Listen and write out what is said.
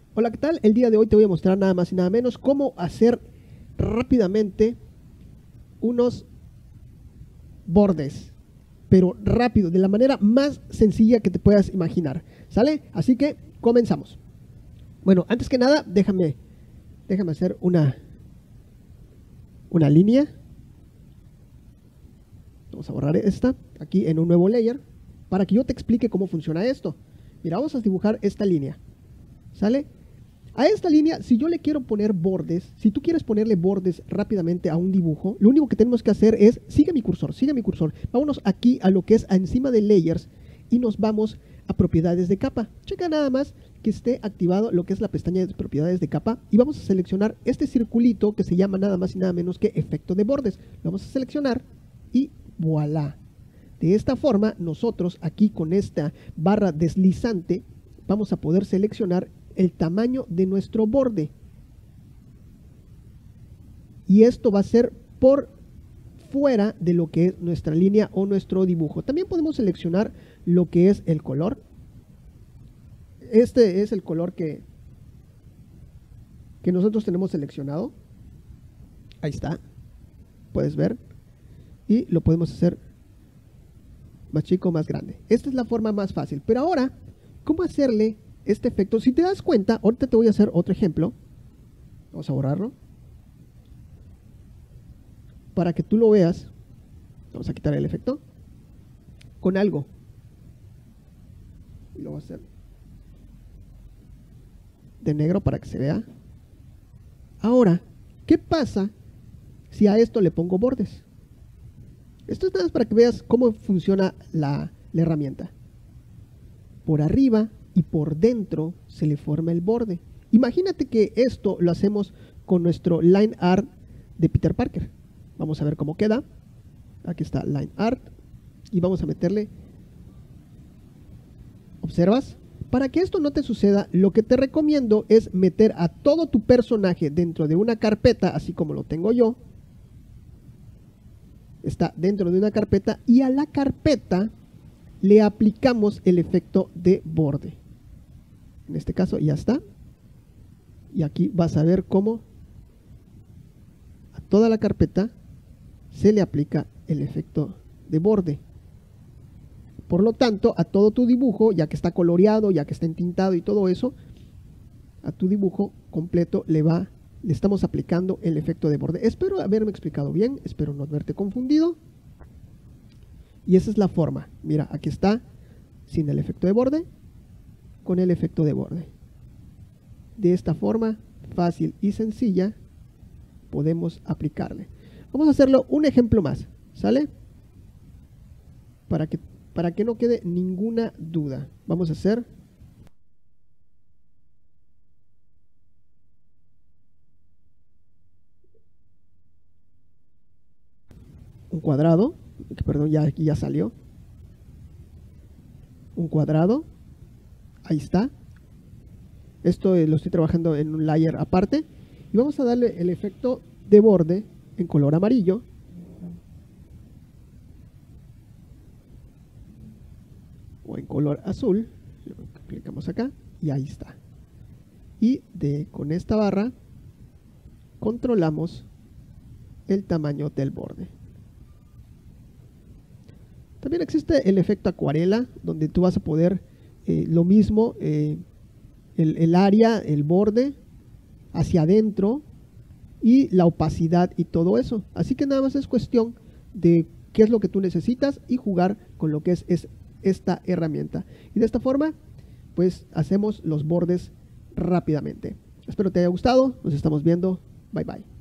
Hola, ¿qué tal? El día de hoy te voy a mostrar nada más y nada menos cómo hacer rápidamente unos bordes, pero rápido, de la manera más sencilla que te puedas imaginar, ¿sale? Así que comenzamos. Bueno, antes que nada, déjame hacer una línea. Vamos a borrar esta aquí en un nuevo layer para que yo te explique cómo funciona esto. Mira, vamos a dibujar esta línea, ¿sale? A esta línea, si yo le quiero poner bordes, si tú quieres ponerle bordes rápidamente a un dibujo, lo único que tenemos que hacer es, sigue mi cursor. Vámonos aquí a lo que es encima de layers y nos vamos a propiedades de capa. Checa nada más que esté activado lo que es la pestaña de propiedades de capa y vamos a seleccionar este circulito que se llama nada más y nada menos que efecto de bordes. Lo vamos a seleccionar y voilà. De esta forma, nosotros aquí con esta barra deslizante vamos a poder seleccionar el tamaño de nuestro borde. Y esto va a ser por fuera de lo que es nuestra línea o nuestro dibujo. También podemos seleccionar lo que es el color. Este es el color que nosotros tenemos seleccionado. Ahí está. Puedes ver. Y lo podemos hacer más chico, más grande. Esta es la forma más fácil. Pero ahora, ¿cómo hacerle este efecto? Si te das cuenta, ahorita te voy a hacer otro ejemplo. Vamos a borrarlo para que tú lo veas. Vamos a quitar el efecto con algo y lo voy a hacer de negro para que se vea. Ahora, ¿qué pasa si a esto le pongo bordes? Esto es nada más para que veas cómo funciona la herramienta. Por arriba y por dentro se le forma el borde. Imagínate que esto lo hacemos con nuestro line art de Peter Parker. Vamos a ver cómo queda. Aquí está line art y vamos a meterle. ¿Observas? Para que esto no te suceda, lo que te recomiendo es meter a todo tu personaje dentro de una carpeta, así como lo tengo yo. Está dentro de una carpeta y a la carpeta le aplicamos el efecto de borde. En este caso ya está. Y aquí vas a ver cómo a toda la carpeta se le aplica el efecto de borde. Por lo tanto, a todo tu dibujo, ya que está coloreado, ya que está entintado y todo eso, a tu dibujo completo le estamos aplicando el efecto de borde. Espero haberme explicado bien, espero no haberte confundido. Y esa es la forma. Mira, aquí está sin el efecto de borde, con el efecto de borde. De esta forma, fácil y sencilla, podemos aplicarle. Vamos a hacerlo un ejemplo más, ¿sale? Para que no quede ninguna duda. Vamos a hacer un cuadrado, perdón, ya aquí ya salió. Un cuadrado, ahí está. Esto lo estoy trabajando en un layer aparte. Y vamos a darle el efecto de borde en color amarillo. O en color azul. Clicamos acá y ahí está. Y con esta barra controlamos el tamaño del borde. También existe el efecto acuarela, donde tú vas a poder lo mismo, el área, el borde, hacia adentro y la opacidad y todo eso. Así que nada más es cuestión de qué es lo que tú necesitas y jugar con lo que es esta herramienta. Y de esta forma, pues hacemos los bordes rápidamente. Espero te haya gustado. Nos estamos viendo. Bye bye.